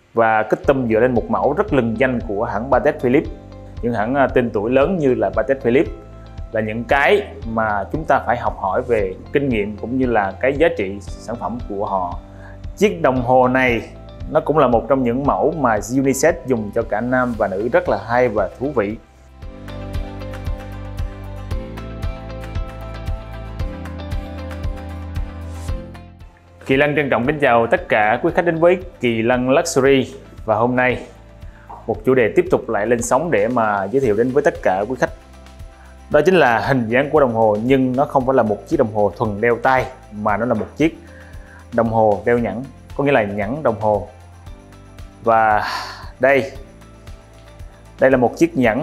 và custom dựa lên một mẫu rất lừng danh của hãng Patek Philippe. Những hãng tên tuổi lớn như là Patek Philippe là những cái mà chúng ta phải học hỏi về kinh nghiệm cũng như là cái giá trị sản phẩm của họ. Chiếc đồng hồ này nó cũng là một trong những mẫu mà unisex dùng cho cả nam và nữ, rất là hay và thú vị. Kỳ Lân trân trọng kính chào tất cả quý khách đến với Kỳ Lân Luxury. Và hôm nay một chủ đề tiếp tục lại lên sóng để mà giới thiệu đến với tất cả quý khách. Đó chính là hình dáng của đồng hồ, nhưng nó không phải là một chiếc đồng hồ thuần đeo tay, mà nó là một chiếc đồng hồ đeo nhẫn, có nghĩa là nhẫn đồng hồ. Và đây là một chiếc nhẫn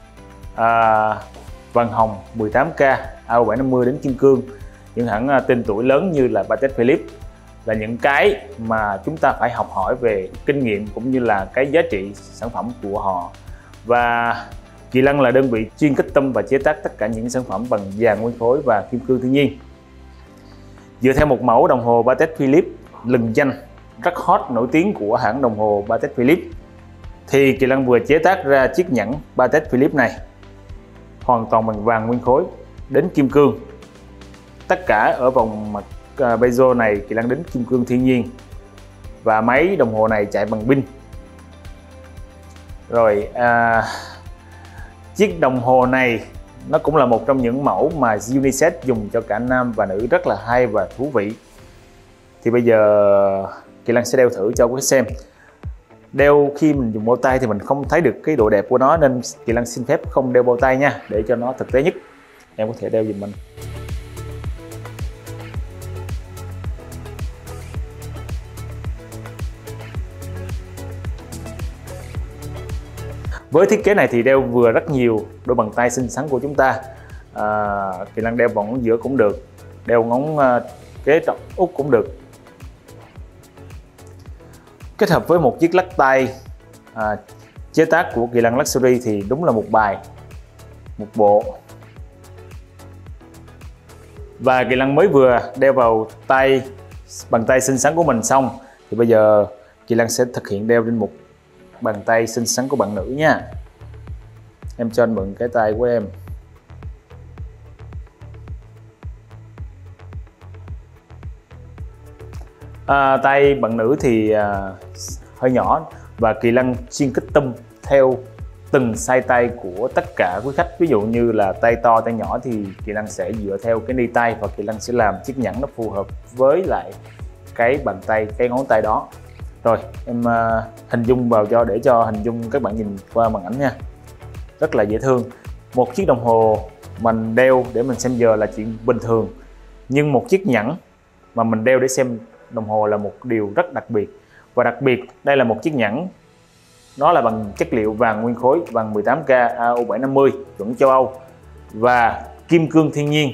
vàng hồng 18K AO750 đến kim cương. Những hãng tên tuổi lớn như là Patek Philippe là những cái mà chúng ta phải học hỏi về kinh nghiệm cũng như là cái giá trị sản phẩm của họ. Và Kỳ Lân là đơn vị chuyên custom và chế tác tất cả những sản phẩm bằng vàng nguyên khối và kim cương thiên nhiên. Dựa theo một mẫu đồng hồ Patek Philippe lừng danh, rất hot, nổi tiếng của hãng đồng hồ Patek Philippe, thì Kỳ Lân vừa chế tác ra chiếc nhẫn Patek Philippe này hoàn toàn bằng vàng nguyên khối đến kim cương. Tất cả ở vòng mặt bezel này Kỳ Lân đến kim cương thiên nhiên, và máy đồng hồ này chạy bằng pin. Rồi chiếc đồng hồ này nó cũng là một trong những mẫu mà unisex dùng cho cả nam và nữ, rất là hay và thú vị. Thì bây giờ Kỳ Lân sẽ đeo thử cho quý khách xem. Đeo khi mình dùng bao tay thì mình không thấy được cái độ đẹp của nó, nên Kỳ Lân xin phép không đeo bao tay nha, để cho nó thực tế nhất. Em có thể đeo giùm mình. Với thiết kế này thì đeo vừa rất nhiều đôi bàn tay xinh xắn của chúng ta. Kỳ Lân đeo vào ngón giữa cũng được, đeo ngón kế trọng út cũng được. Kết hợp với một chiếc lắc tay chế tác của Kỳ Lân Luxury thì đúng là một bài, một bộ. Và Kỳ Lân mới vừa đeo vào bàn tay xinh xắn của mình xong, thì bây giờ Kỳ Lân sẽ thực hiện đeo lên một bàn tay xinh xắn của bạn nữ nha. Em cho anh mượn cái tay của em. Tay bạn nữ thì hơi nhỏ, và Kỳ Lân chuyên custom theo từng size tay của tất cả quý khách. Ví dụ như là tay to, tay nhỏ thì Kỳ Lân sẽ dựa theo cái ni tay, và Kỳ Lân sẽ làm chiếc nhẫn nó phù hợp với lại cái bàn tay, cái ngón tay đó. Rồi em hình dung vào để cho hình dung các bạn nhìn qua màn ảnh nha. Rất là dễ thương. Một chiếc đồng hồ mình đeo để mình xem giờ là chuyện bình thường, nhưng một chiếc nhẫn mà mình đeo để xem đồng hồ là một điều rất đặc biệt. Và đặc biệt đây là một chiếc nhẫn, nó là bằng chất liệu vàng nguyên khối, vàng 18K AO750 chuẩn châu Âu và kim cương thiên nhiên,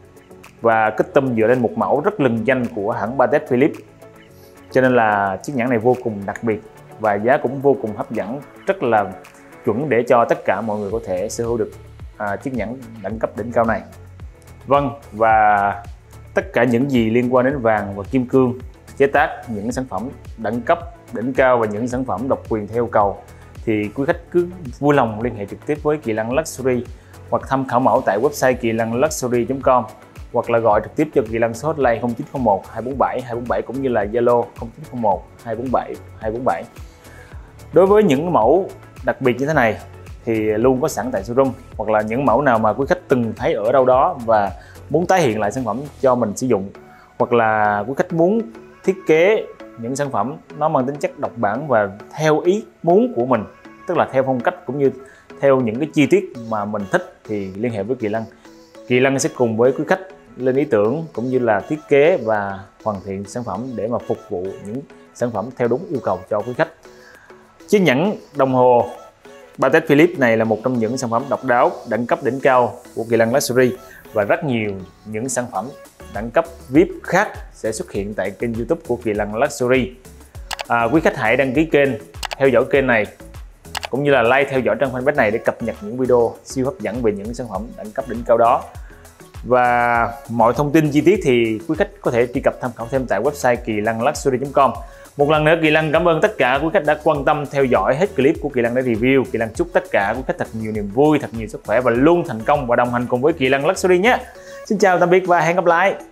và custom dựa lên một mẫu rất lừng danh của hãng Patek Philippe. Cho nên là chiếc nhẫn này vô cùng đặc biệt và giá cũng vô cùng hấp dẫn, rất là chuẩn để cho tất cả mọi người có thể sở hữu được chiếc nhẫn đẳng cấp đỉnh cao này. Vâng, và tất cả những gì liên quan đến vàng và kim cương, chế tác những sản phẩm đẳng cấp đỉnh cao và những sản phẩm độc quyền theo yêu cầu, thì quý khách cứ vui lòng liên hệ trực tiếp với Kỳ Lân Luxury, hoặc tham khảo mẫu tại website kilanluxury.com, hoặc là gọi trực tiếp cho Kỳ Lân số hotline 0901 247 247, cũng như là Zalo 0901 247 247. Đối với những mẫu đặc biệt như thế này thì luôn có sẵn tại showroom, hoặc là những mẫu nào mà quý khách từng thấy ở đâu đó và muốn tái hiện lại sản phẩm cho mình sử dụng, hoặc là quý khách muốn thiết kế những sản phẩm nó mang tính chất độc bản và theo ý muốn của mình, tức là theo phong cách cũng như theo những cái chi tiết mà mình thích, thì liên hệ với Kỳ Lân. Kỳ Lân sẽ cùng với quý khách lên ý tưởng cũng như là thiết kế và hoàn thiện sản phẩm để mà phục vụ những sản phẩm theo đúng yêu cầu cho quý khách. Chiếc nhẫn đồng hồ Patek Philippe này là một trong những sản phẩm độc đáo đẳng cấp đỉnh cao của Kỳ Lân Luxury, và rất nhiều những sản phẩm đẳng cấp VIP khác sẽ xuất hiện tại kênh YouTube của Kỳ Lân Luxury. Quý khách hãy đăng ký kênh, theo dõi kênh này, cũng như là like theo dõi trang fanpage này để cập nhật những video siêu hấp dẫn về những sản phẩm đẳng cấp đỉnh cao đó. Và mọi thông tin chi tiết thì quý khách có thể truy cập tham khảo thêm tại website kilanluxury.com. Một lần nữa Kỳ Lân cảm ơn tất cả quý khách đã quan tâm theo dõi hết clip của Kỳ Lân để review. Kỳ Lân chúc tất cả quý khách thật nhiều niềm vui, thật nhiều sức khỏe và luôn thành công và đồng hành cùng với Kỳ Lân Luxury nhé. Xin chào tạm biệt và hẹn gặp lại.